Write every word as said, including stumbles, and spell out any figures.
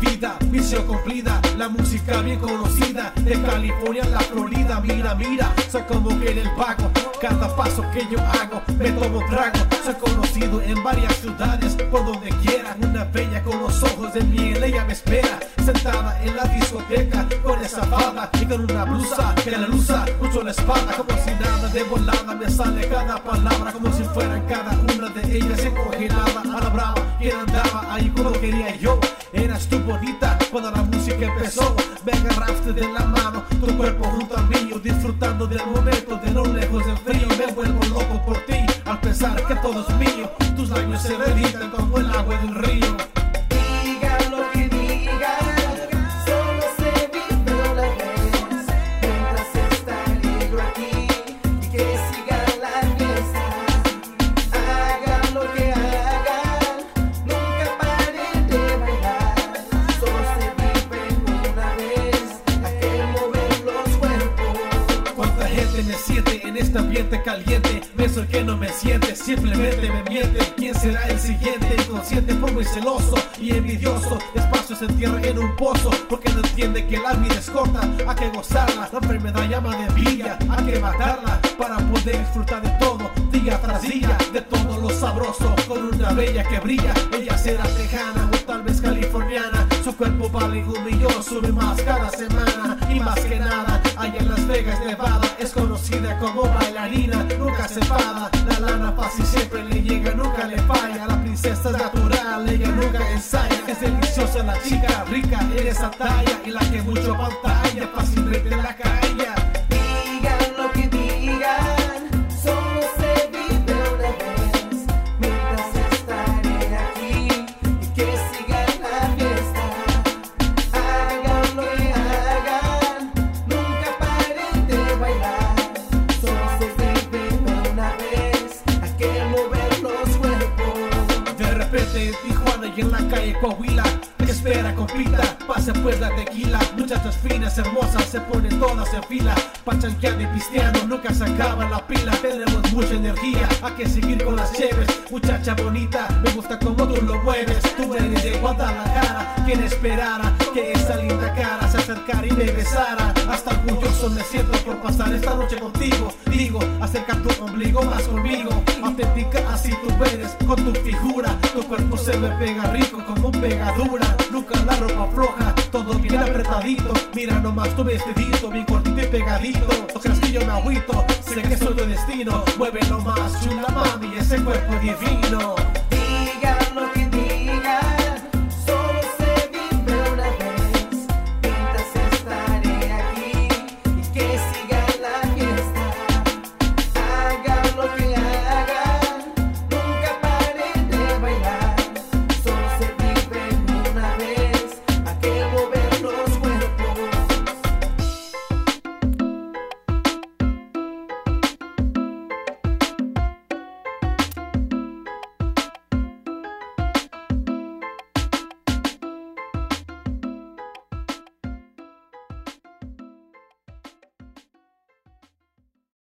vida, misión cumplida, la música bien conocida, de California a la Florida. Mira, mira, soy como que en el vago, cada paso que yo hago me tomo trago. Soy conocido en varias ciudades, por donde quiera. Una bella con los ojos de miel, ella me espera, sentada en la discoteca, con esa falda y con una blusa que la luza mucho la espalda. Como si nada, de volada me sale cada palabra, como si fueran cada una de ellas encongelada. A la brava, quien andaba ahí como quería yo. Eras tú bonita cuando la música empezó, me agarraste de la mano, tu cuerpo junto al mío, disfrutando del momento, de lo lejos del frío. Me vuelvo loco por ti, al pensar que todo es mío, tus labios se derritan como el agua del río. Digan lo que digan, solo se vive una vez, mientras está negro aquí, y que siga la fiesta. Hagan lo que hagan, nunca paren de bailar, solo se vive una vez, hay que mover los cuerpos. Cuánta gente me siente en este ambiente caliente, beso el que no me siente, simplemente me miente. ¿Quién será el siguiente? Inconsciente, pobre y celoso y envidioso, despacio se entierra en un pozo, porque no entiende que la vida es corta, hay que gozarla. La enfermedad llama de envidia, hay que matarla para poder disfrutar de todo, día tras día, de todo lo sabroso, con una bella que brilla. Ella será tejana o tal vez californiana, su cuerpo vale un millón, sube más cada semana. Y más que nada, allá en Las Vegas, Nevada, es conocida como bailarina, nunca se enfada. La lana fácil siempre le llega, nunca le falla. La princesa es natural, ella nunca ensaya. Es deliciosa la chica, rica en esa talla, y la que mucho pantalla, fácilmente la calla. Digan lo que digan, solo se vive una vez, mientras estaré aquí, y que siga la fiesta. Hagan lo que hagan, nunca paren de bailar, solo se vive una vez, hay que mover los cuerpos. De repente en Tijuana y en la calle Coahuila, que espera compita, pasa pues la tequila. Muchachas finas, hermosas, se ponen todas en fila, pachanqueando y pisteando, nunca se acaba la pila. Tenemos mucha energía, hay que seguir con las cheves. Muchacha bonita, me gusta como tú lo mueves. Tú eres de Guadalajara, quien esperara que esa linda cara se acercara y me besara. Hasta orgulloso me siento por pasar esta noche contigo. Digo, acerca tu ombligo más conmigo, auténtica así tú eres, con tu figura. Tu cuerpo se me pega rico como pegadura, nunca la ropa floja, todo bien apretadito. Mira nomás tu vestidito, bien cortito y pegadito. No creas que yo me agüito, sé que soy tu destino. Muévelo más, chula mami, ese cuerpo divino.